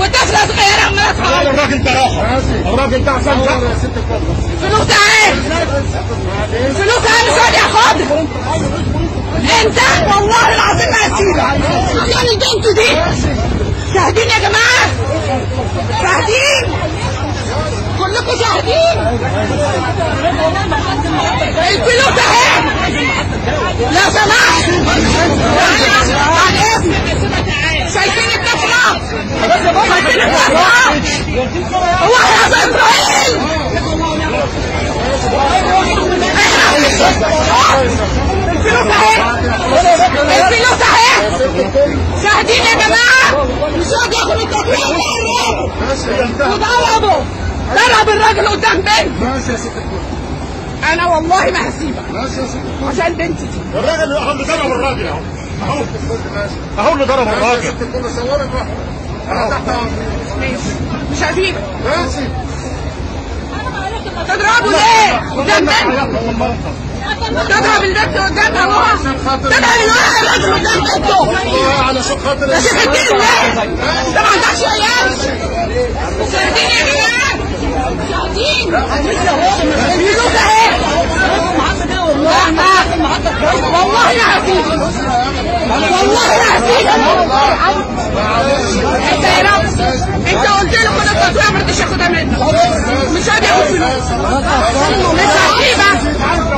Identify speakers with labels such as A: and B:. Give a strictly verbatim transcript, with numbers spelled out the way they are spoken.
A: طفله صغيره عماله تخبط.
B: الراجل ده راحه، الراجل ده عشان
A: فلوس اهي، فلوس اهي مش راضي ياخدها. انت والله العظيم ما هسيبك عشان البنت دي. شاهدين يا جماعه؟ شاهدين؟ كلكم شاهدين؟ الفلوس اهي لو سمحت. بعد اذنك شايفين الطفله؟ شايفين الطفله؟ هو يا اسرائيل الفلوس اهي، الفلوس اهي. شاهدين يا جماعه؟ مش راضي ياخد التطبيق وضربه، ضرب الراجل قدام بنت.
B: ماشي يا ست الكل،
A: انا والله ما هسيبك
B: ماشي يا ست الكل.
A: عشان بنتي دي.
B: الراجل اهو اللي ضرب الراجل اهو، اهو اهو اللي ضرب الراجل. ماشي يا ست الكل، صورك بقى. انا تحت امرك.
A: ماشي مش هسيبك.
B: ماشي.
A: تضربه ليه؟ قدام بنت. تضرب البنت قدامها اهو. تضرب الولد الراجل قدام بنته.
B: علشان خاطر
A: يا شيخ اديني ليه؟ انت ما عندكش عيال. شاهدين يا جماعه؟ شاهدين؟ الفلوس اهي. والله ما هسيبك، والله ما هسيبك. انت يا رب انت قلت له كل التطوير ما رضيش ياخدها منك. مش راضي ياخد فلوس. مش هسيبك.